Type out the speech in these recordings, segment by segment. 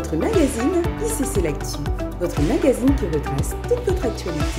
votre magazine ICC L'Actu, votre magazine qui retrace toute votre actualité.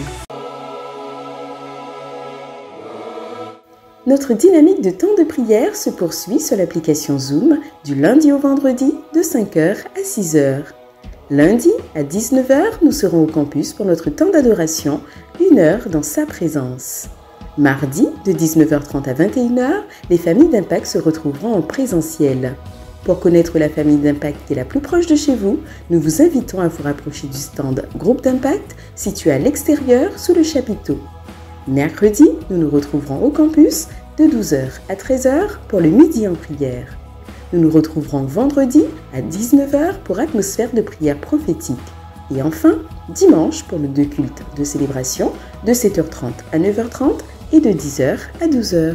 Notre dynamique de temps de prière se poursuit sur l'application Zoom du lundi au vendredi de 5h à 6h. Lundi à 19h, nous serons au campus pour notre temps d'adoration, 1 heure dans sa présence. Mardi, de 19h30 à 21h, les familles d'Impact se retrouveront en présentiel. Pour connaître la famille d'Impact qui est la plus proche de chez vous, nous vous invitons à vous rapprocher du stand Groupe d'Impact situé à l'extérieur sous le chapiteau. Mercredi, nous nous retrouverons au campus de 12h à 13h pour le midi en prière. Nous nous retrouverons vendredi à 19h pour atmosphère de prière prophétique. Et enfin, dimanche pour nos deux cultes de célébration de 7h30 à 9h30 et de 10h à 12h.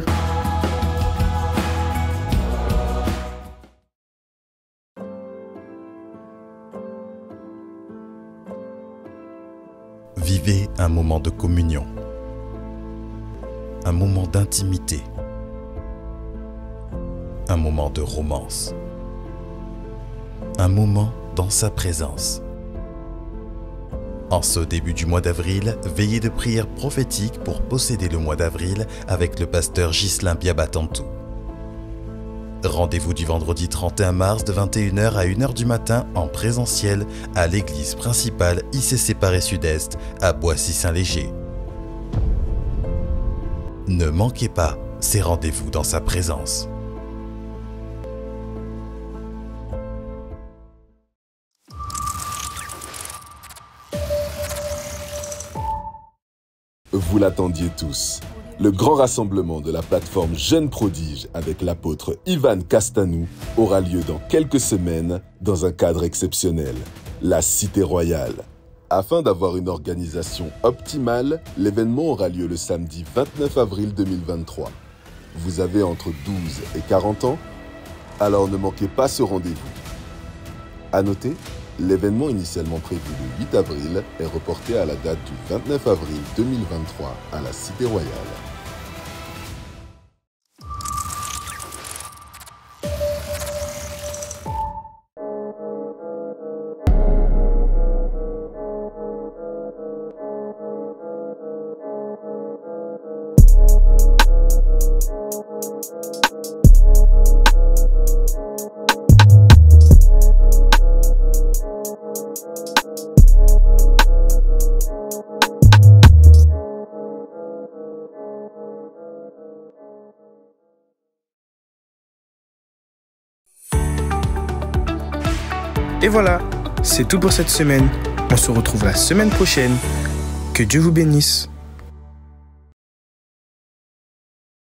Vivez un moment de communion, un moment d'intimité, un moment de romance, un moment dans sa présence. En ce début du mois d'avril, veillez de prière prophétique pour posséder le mois d'avril avec le pasteur Ghislain Biabatantou. Rendez-vous du vendredi 31 mars de 21h à 1h du matin en présentiel à l'église principale ICC Paris Sud-Est à Boissy-Saint-Léger. Ne manquez pas ces rendez-vous dans sa présence. Vous l'attendiez tous. Le grand rassemblement de la plateforme Jeunes Prodiges avec l'apôtre Ivan Castanou aura lieu dans quelques semaines dans un cadre exceptionnel, la Cité Royale. Afin d'avoir une organisation optimale, l'événement aura lieu le samedi 29 avril 2023. Vous avez entre 12 et 40 ans? Alors ne manquez pas ce rendez-vous. À noter, l'événement initialement prévu le 8 avril est reporté à la date du 29 avril 2023 à la Cité Royale. Et voilà, c'est tout pour cette semaine. On se retrouve la semaine prochaine. Que Dieu vous bénisse.